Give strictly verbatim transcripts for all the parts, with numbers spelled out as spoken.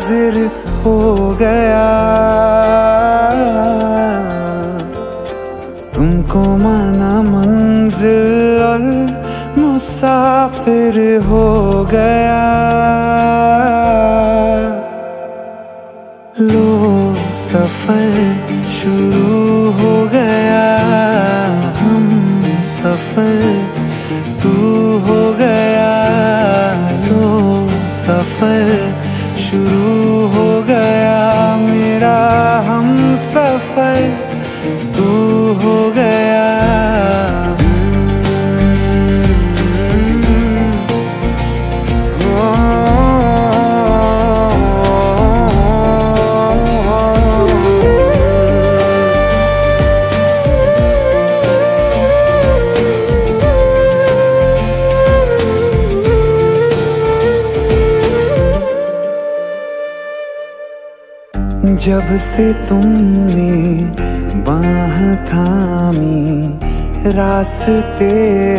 हाजिर हो गया, तुमको माना मंजिल और मुसाफिर हो गया। लो सफर शुरू हो गया, हम सफर तू हो गया। लो सफर शुरू हो गया, मेरा हम सफर तू हो गया। जब से तुमने बाह थामी, रास्ते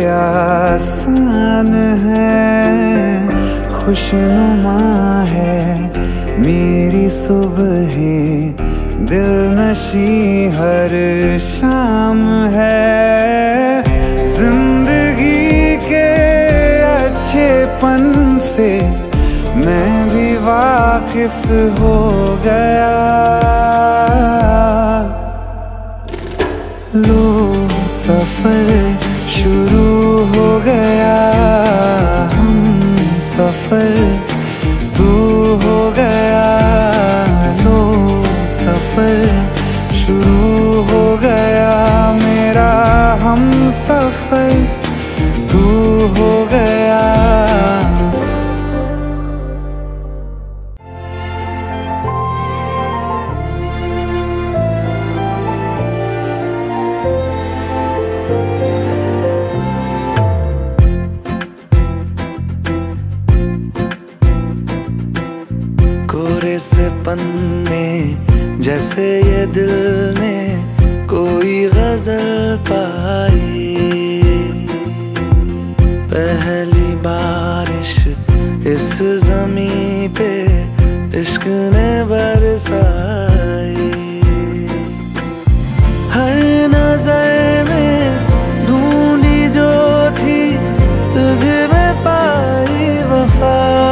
आसान है, खुशनुमा है मेरी सुबहें, दिलनशी हर शाम है। जिंदगी के अच्छेपन से मैं भी वाकिफ हो गया। लो सफर शुरू हो गया, हम सफर तू हो गया। लो सफर शुरू हो गया, मेरा हम सफर तू हो गया। कोरे से पन्ने जैसे ये दिल ने कोई गजल पाई, पहली बारिश इस ज़मीं पे इश्क ने बरसाई। हर नजर में ढूंढी जो थी तुझे में पाई वफा,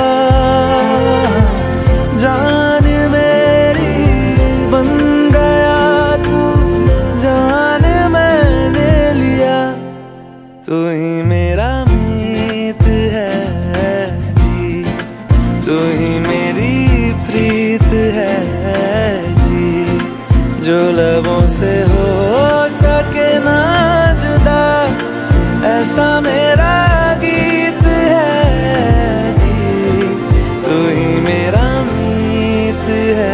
जान मेरी बन गया तू, जान मैंने लिया। तू ही मेरा मीत है जी, तू ही मेरी प्रीत है जी, जो लबों से हो सके ना जुदा, ऐसा मेरा गीत है जी। तू ही मेरा है।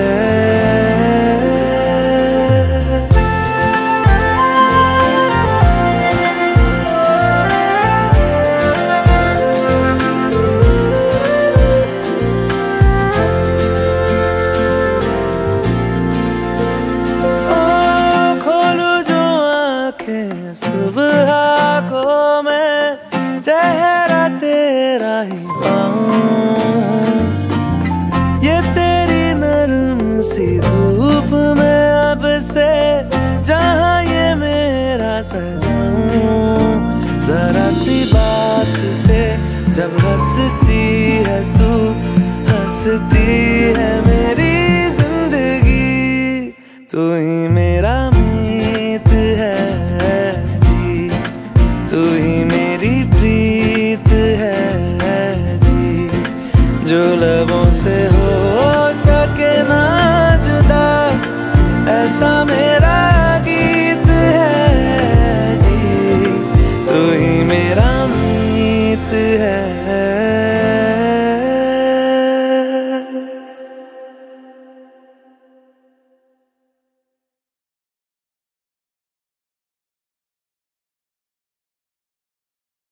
ओ खोलू जो आँखें सुबह को मैं चेहरा तेरा ही पाऊं, ये तेरी नरम सी धूप में अब से जहाँ ये मेरा सजाऊं। जरा सी बात पे जब हंसती है तू, हंसती है मेरी जिंदगी। तू ही मेरा मीत है जी, तू ही मेरी प्रीत है जी, जो लबों से हो